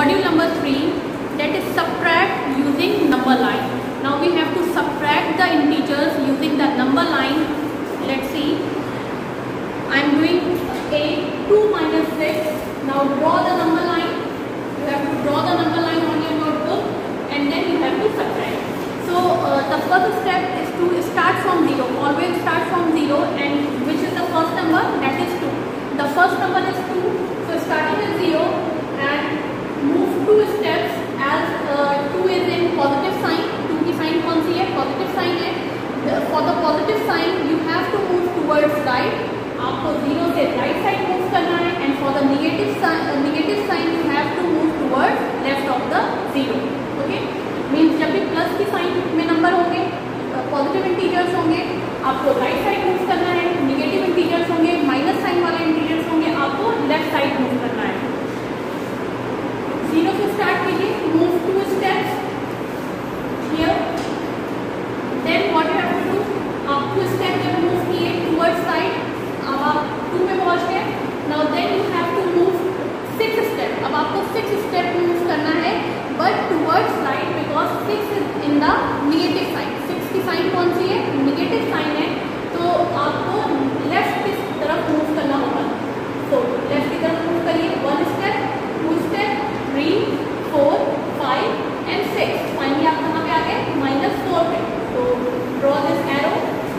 module number 3, that is subtract using number line. Now we have to subtract the integers using the number line. Let's see. I am doing a 2 minus 6. Now draw the number line. You have to draw the number line on your notebook and then you have to subtract. So the first step is to start from 0. Always start from 0, and which is the first number? That is 2. The first number is 2. So starting with 0 and move 2 steps as 2 is in positive sign. 2 की sign कौन सी है? Positive sign है. For the positive sign you have to move towards right. आपको 0 से right side move करना है, and for the negative sign you have to move towards left of the 0. Okay? Means जब भी plus की sign में number होंगे, positive integers होंगे, आपको राइट साइड मूव करना है. नेगेटिव इंटीजर्स होंगे, माइनस साइन वाले इंटीजर्स होंगे, आपको लेफ्ट साइड मूव करना है. 0 से स्टार्ट कीजिए. Move 2 steps here. Then what you have to do, आप 2 स्टेप जब मूव किए टुवर्ड्स साइड, अब आप 2 में पहुंच गए. Now then you have to move 6 step. अब आपको 6 स्टेप मूव करना है, but towards right, because 6 is in the negative sign. 6 की साइन कौन सी है? नेगेटिव साइन है. तो आपको लेफ्ट की तरफ मूव करना होगा. तो लेफ्ट की तरफ मूव करिए. 1 स्टेप, 2 स्टेप, 3, 4, 5 एंड 6. फाइनली आप कहाँ पे आ गए? -4 पे. तो draw this arrow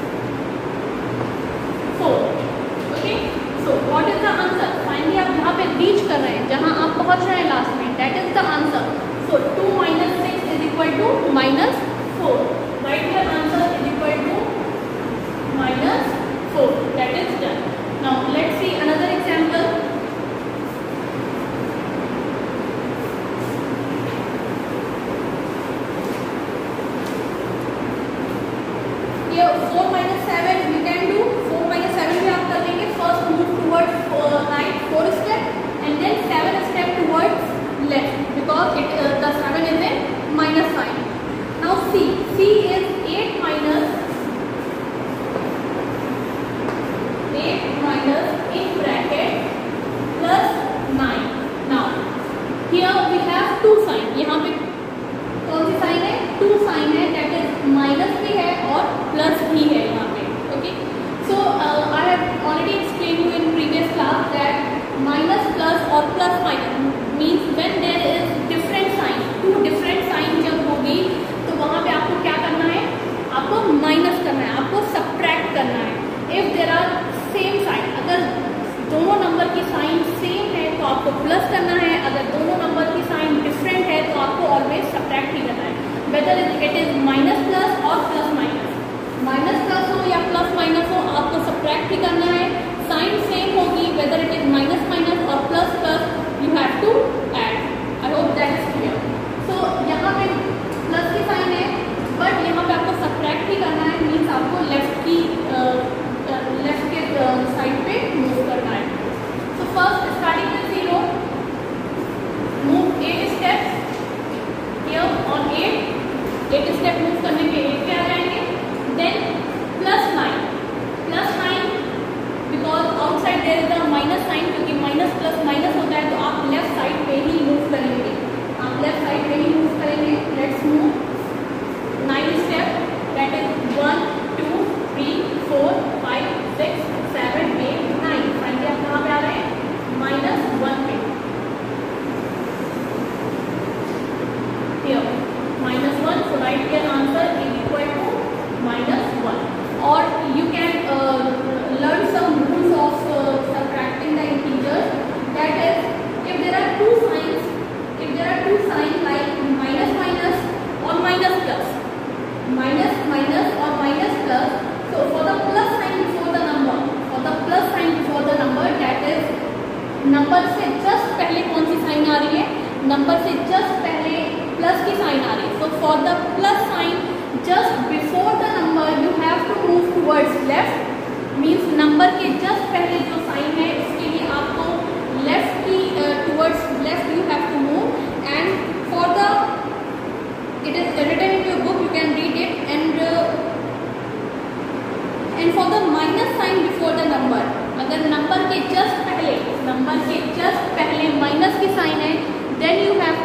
4. Okay, so what is the answer? Finally आप जहाँ पे रीच कर रहे हैं, जहाँ आप पहुँच रहे हैं लास्ट में, that is the answer. So 2 minus 6 is equal to -4. Write your answer is equal to -4. That is done. Now let's see another example. Here 4 minus 7 we can do. 4 minus 7 भी आप कर लेंगे. First move towards right 4 step and then 7 step towards left, because the 7 is a minus sign. Now C is 8 minus in bracket plus 9. Now here we have 2 sign. यहाँ पे कौन सी sign है? 2 sign है. that is minus भी है और plus भी है यहाँ पे. Okay, so I have already explained you in previous class that minus plus और plus minus means when there is different sign, 2 different sign जब होगी तो वहाँ पे आपको क्या करना है? आपको माइनस करना है, आपको सब्ट्रैक्ट करना है. If there are same sign, अगर दोनों नंबर की साइन सेम है तो आपको प्लस करना है. अगर दोनों नंबर की साइन डिफरेंट है तो आपको ऑलवेज सब्ट्रैक्ट ही करना है. Whether it is minus plus और प्लस माइनस, माइनस प्लस हो या प्लस माइनस हो, आपको सब्ट्रैक्ट ही करना है. साइन सेम होगी, whether it is minus minus और plus plus, you have to add. I hope that is clear. So यहाँ पे प्लस की साइन है, बट यहाँ पे आपको सब्ट्रैक्ट ही करना है. मीन्स आपको लेफ्ट के साइड पे मूव करना है. So first starting with 0, move 8 steps. Here on 8 step move करने के 8 पे आ जाएंगे. Then +9 because outside there is a minus sign, क्योंकि माइनस प्लस माइनस होता है तो आप लेफ्ट साइड पे ही मूव करेंगे. आप लेफ्ट साइड पे ही मूव करेंगे. Let's move 9 step. That is 1, 2, 3, 4, 5, 6, 7, 8, 9. Finally आप कहाँ पे आ रहे हैं? -1 पे. Here -1. So write your answer is equal to -1. Or you can learn some rules of subtracting the integers. That is, if there are two signs like minus minus or minus plus, minus minus or minus plus, so for the plus sign before the number, that is number से just पहले कौन सी sign आ रही है? Number से just पहले plus की sign आ रही है. So for the plus sign just before the number you have to move towards left. Means number के जस्ट पहले जो साइन है उसके लिए आपको लेफ्ट की towards left you have to move. And for the it is written in your book, you can read it. And for the minus sign before the number, अगर number के just पहले minus की sign है, then you have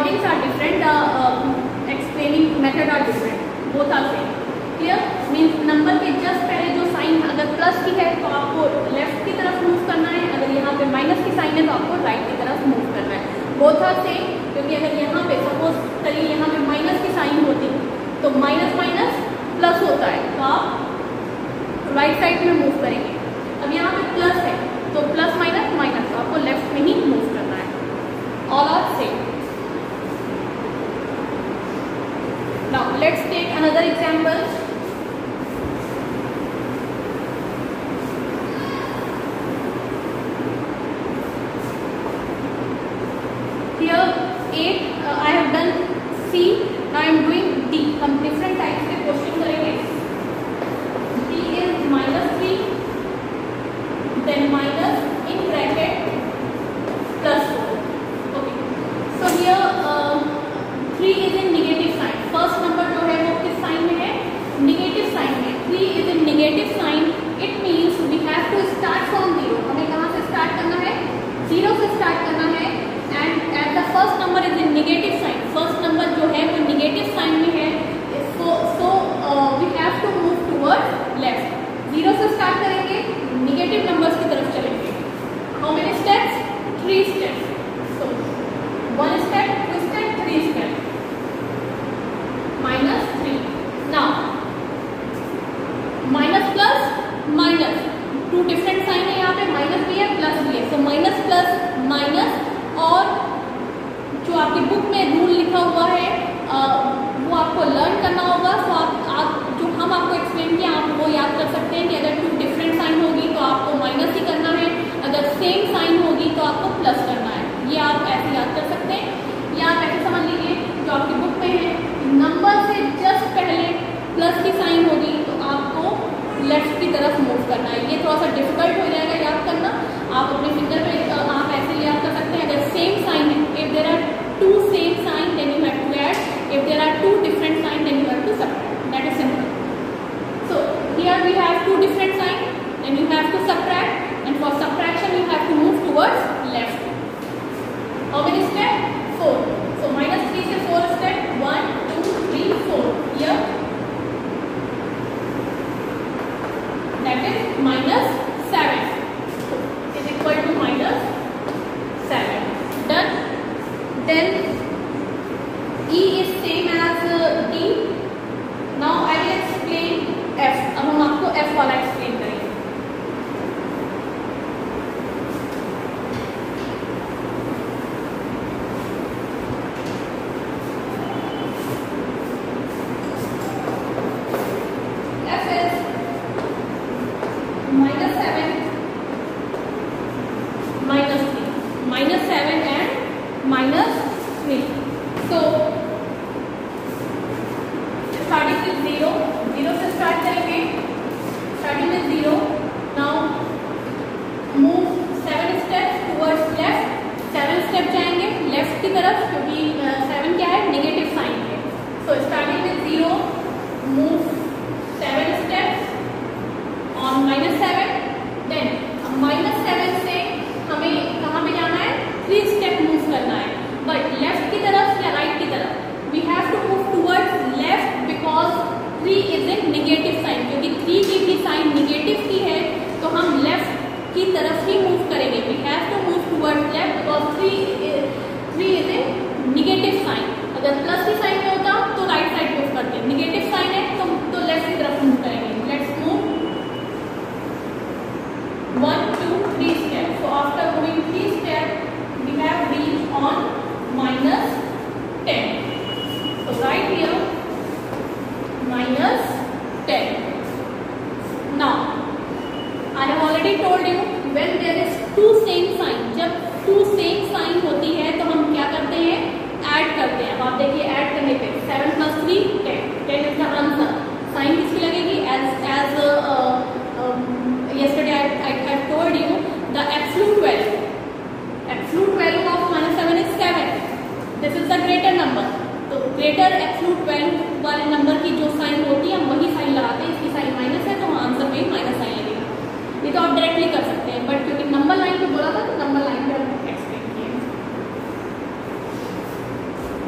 wordings are different, the explaining method are different, both are same. Clear? Means number के just पहले जो sign अगर plus की है तो आपको लेफ्ट की तरफ मूव करना है, अगर यहाँ पे माइनस की साइन है तो आपको राइट की तरफ मूव करना है। बोथ आर सेम, क्योंकि अगर यहाँ पे सपोज चलिए यहाँ पे माइनस की साइन होती तो माइनस माइनस प्लस होता है तो आप राइट साइड में मूव करेंगे। अब यहाँ पे प्लस है तो प्लस माइनस माइनस, तो आपको लेफ्ट में ही मूव करना है। All are same. Now let's take another example. Here 8 I have done C. Now I am doing D. हम different types के क्वेश्चन करेंगे। D is -3, then minus in bracket plus 4. Okay. So here 3 is in negative sign. First number जो है वो किस sign में है? Negative sign में। 3 is in negative sign, it means we have to start from 0। हमें कहाँ से स्टार्ट करना है? 0 से स्टार्ट करना है। And at the first number is in negative sign, first number जो है वो निगेटिव साइन में है, so we have to move towards left. 0 से स्टार्ट करेंगे, निगेटिव नंबर्स की तरफ चलेंगे। How many steps? 3 steps. So 1 step, 2 step, 3 step. -3। Now minus plus minus, two different sign है यहाँ पे, माइनस भी है प्लस भी है। सो माइनस प्लस माइनस, और जो आपकी बुक में रूल लिखा हुआ है वो आपको लर्न करना होगा। सो आप जो हम आपको एक्सप्लेन किया आप वो याद कर सकते हैं कि अगर टू डिफरेंट साइन होगी तो आपको माइनस ही करना है, अगर सेम साइन होगी तो आपको प्लस करना है। ये आप ऐसे याद कर सकते हैं। या आप ऐसे समझ लीजिए जो आपकी बुक में है, नंबर से जस्ट पहले प्लस की साइन होगी तो आपको लेफ्ट की तरफ मूव करना है। ये थोड़ा सा डिफिकल्ट हो जाएगा याद करना, आप अपने फिंगर पे आप ऐसे याद कर सकते हैं। अगर सेम साइन है, if there are 2 same sign then you have to add, if there are 2 different sign then you have to subtract. That is simple. So here we have 2 different sign and you have to subtract, and for subtraction you have to move towards left. How many step? 4. So -3 से 4 step, 1 2 3 4. Here that is -7 is equal to -7. Done. Then E is same as D. Now I will explain F. अब हम आपको F वाला explain करेंगे। Greater absolute value वाले number की जो sign होती है हम वही साइन लगाते हैं। इसकी साइन माइनस है तो आंसर में माइनस साइन लगेगा। ये तो आप डायरेक्टली कर सकते हैं, बट क्योंकि नंबर लाइन पे बोला था तो नंबर लाइन पे हम एक्सप्लेन किए।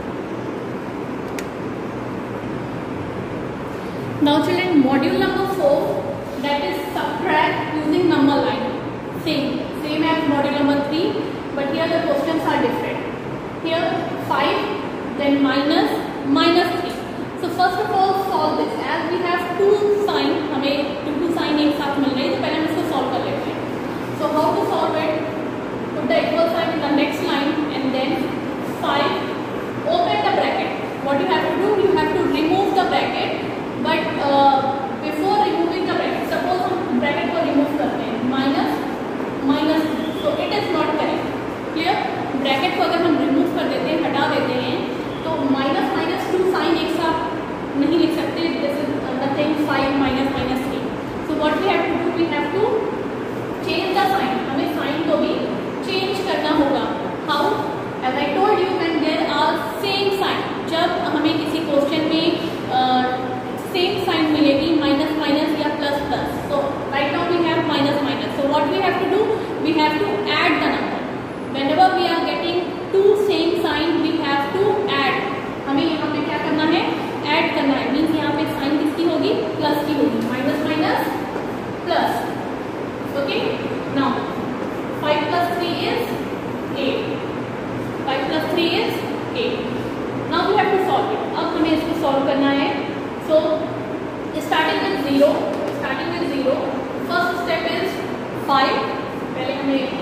Now children, module number 4, that is subtract using number line. Same as module number 3, but here the questions are different. Here 5, then minus 3. So first of all solve this. As we have two sign, हमें two sign एक साथ मिल रहे हैं, तो पहले हम इसको solve कर लेते हैं. So how to solve it? Put the equal sign in the next line and then 5. Open the bracket. What you have to do? You have to remove the bracket. But before removing the bracket, suppose हम bracket को remove करते हैं, minus, so it is not correct. Clear? Bracket को अगर हम remove कर देते हैं, हटा देते हैं, तो minus 2 sign एक साथ नहीं लिख सकते. This is nothing 5 minus 3. So what we have to do? We have to change the sign. हमें sign को भी change करना होगा. How? As I told you, when there are same sign, जब हमें किसी क्वेश्चन में सेम साइन मिलेगी, माइनस या plus. So right now we have minus. So what we have to do? We have to add the number. Whenever we are getting two same sign, we have to add. हमें यहाँ पे क्या करना है? Add करना है. Means यहाँ पे साइन किसकी होगी? प्लस की होगी. Minus plus. Okay. Now 5 plus 3 is 8. 5 plus 3 is 8. Now we have to solve it. अब हमें इसको सॉल्व करना है. So starting with 0. First step is 5. पहले हमें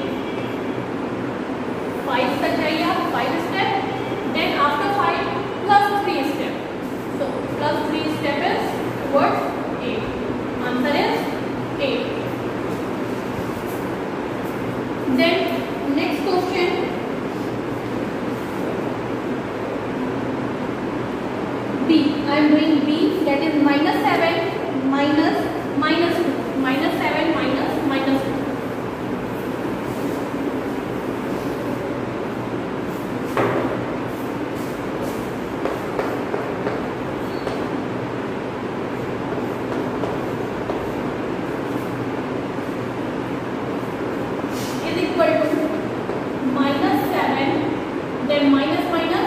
5 तक जाइए आप. 5 step. Then after 5 plus 3 step. So plus 3 step is towards 8. Answer is 8. Then next question. B. I am doing B. That is -7 minus -2. -7 minus -2. Is equal to -7, then minus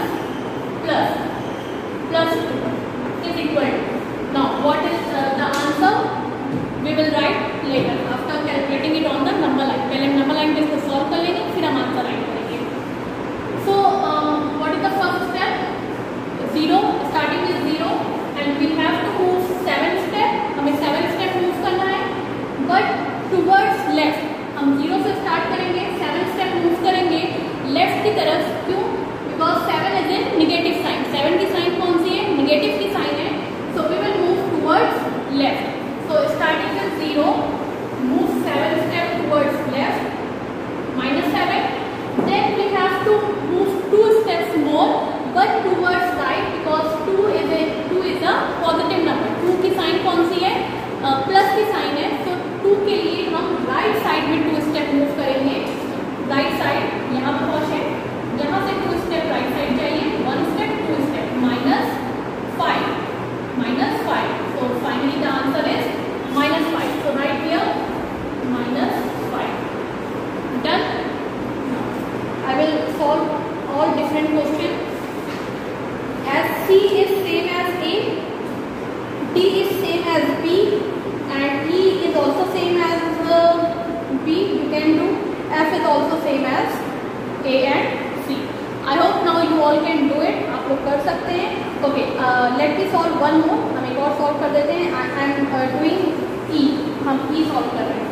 plus 2 is equal to. Now what is the answer? We will write later after calculating it on the number line. पहले हम number line पे इसको solve कर लेंगे, फिर हम answer write करेंगे. So what is the first step? 0. Starting with 0 and we have to move 7 step. हमें 7 step move करना है, but towards left. हम 0 से start करेंगे, 7 step move करेंगे left की तरफ. क्यों? Because 7 is a negative sign. 7 की साइन कौन सी है? नेगेटिव की साइन है. So we will move towards left. So starting with 0, move 7 step towards left, -7. Then we have to move 2 steps more, but towards right, because 2 is a positive number. 2 की sign कौन सी है? Plus की sign है. So 2 के लिए हम right side में 2 step move करेंगे. राइट साइड यहाँ पर पहुंचे, यहाँ से 2 स्टेप राइट साइड जाइए. 1 step, 2 step, -5. So finally the answer is -5. So right here -5. Done. Now I will solve all different questions. As C is same as A, D is same as B, and E is also same as B. You can do. F is also same as A and C. I hope now you all can do it. आप लोग कर सकते हैं. Okay, let me solve one more. हम एक और solve कर देते हैं. I am doing E. हम E solve कर रहे हैं.